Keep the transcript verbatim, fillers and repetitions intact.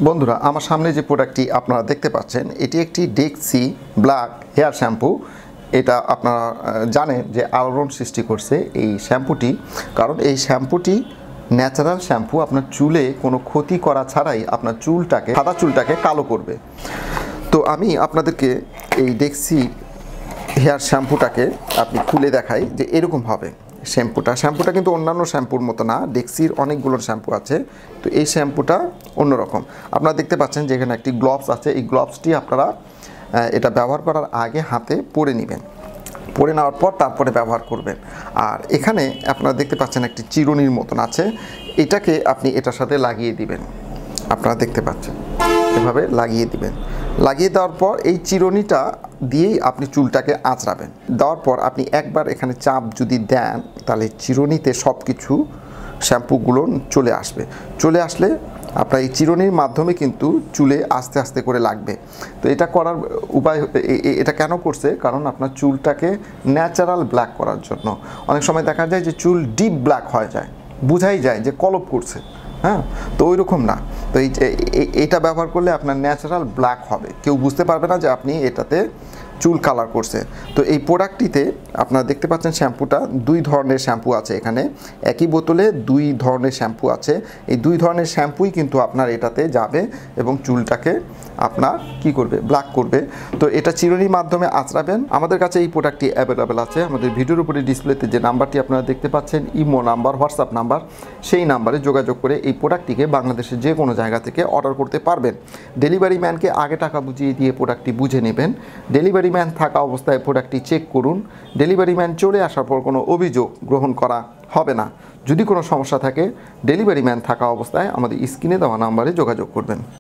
বন্ধুরা আমার সামনে যে প্রোডাক্টটি আপনারা দেখতে পাচ্ছেন এটি একটি ডেক্সি ব্ল্যাক হেয়ার শ্যাম্পু। এটা আপনারা জানেন যে আলোড়ন সৃষ্টি করছে এই শ্যাম্পুটি, কারণ এই শ্যাম্পুটি ন্যাচারাল শ্যাম্পু আপনার চুলে কোনো ক্ষতি করা ছাড়াই আপনার চুলটাকে সাদা চুলটাকে কালো করবে। তো আমি আপনাদেরকে এই ডেক্সি হেয়ার শ্যাম্পুটাকে আপনি খুলে দেখাই যে এরকম হবে শ্যাম্পুটা। শ্যাম্পুটা কিন্তু অন্যান্য শ্যাম্পুর মতো না, ডেক্সির অনেকগুলো শ্যাম্পু আছে, তো এই শ্যাম্পুটা অন্যরকম। আপনারা দেখতে পাচ্ছেন যে এখানে একটি গ্লোভস আছে, এই গ্লোভসটি আপনারা এটা ব্যবহার করার আগে হাতে পরে নেবেন, পরে নেওয়ার পর তারপরে ব্যবহার করবেন। আর এখানে আপনারা দেখতে পাচ্ছেন একটি চিরুনির মতন আছে, এটাকে আপনি এটার সাথে লাগিয়ে দিবেন। আপনারা দেখতে পাচ্ছেন এভাবে লাগিয়ে দিবেন। লাগিয়ে দেওয়ার পর এই চিরুনিটা দিয়েই আপনি চুলটাকে আঁচড়াবেন। দেওয়ার পর আপনি একবার এখানে চাপ যদি দেন তাহলে চিরুনিতে সব কিছু শ্যাম্পুগুলো চলে আসবে। চলে আসলে আপনার এই চিরুনির মাধ্যমে কিন্তু চুলে আস্তে আস্তে করে লাগবে। তো এটা করার উপায়, এটা কেন করছে, কারণ আপনার চুলটাকে ন্যাচারাল ব্ল্যাক করার জন্য। অনেক সময় দেখা যায় যে চুল ডিপ ব্ল্যাক হয়ে যায়, বোঝাই যায় যে কলপ করছে, হ্যাঁ, তো ওই রকম না। তো এই এটা ব্যবহার করলে আপনার ন্যাচারাল ব্ল্যাক হবে, কেউ বুঝতে পারবে না যে আপনি এটাতে চুল কালার করছে। তো এই প্রোডাক্টটিতে আপনারা দেখতে পাচ্ছেন শ্যাম্পুটা দুই ধরনের শ্যাম্পু আছে, এখানে একই বোতলে দুই ধরনের শ্যাম্পু আছে। এই দুই ধরনের শ্যাম্পুই কিন্তু আপনার এটাতে যাবে এবং চুলটাকে আপনার কি করবে, ব্ল্যাক করবে। তো এটা চিরুনির মাধ্যমে আঁচড়াবেন। আমাদের কাছে এই প্রোডাক্টটি অ্যাভেলেবেল আছে। আমাদের ভিডিওর উপরে ডিসপ্লেতে যে নাম্বারটি আপনারা দেখতে পাচ্ছেন, ইমো নাম্বার, হোয়াটসঅ্যাপ নাম্বার, সেই নাম্বারে যোগাযোগ করে এই প্রোডাক্টটিকে বাংলাদেশের যে কোনো জায়গা থেকে অর্ডার করতে পারবেন। ডেলিভারি ম্যানকে আগে টাকা বুঝিয়ে দিয়ে প্রোডাক্টটি বুঝে নেবেন। ডেলিভারি ম্যান থাকা অবস্থায় প্রোডাক্টটি চেক করুন। ডেলিভারি ম্যান চলে আসার পর কোনো অভিযোগ গ্রহণ করা হবে না। যদি কোনো সমস্যা থাকে ডেলিভারি ম্যান থাকা অবস্থায় আমাদের স্ক্রিনে দেওয়া নাম্বারে যোগাযোগ করবেন।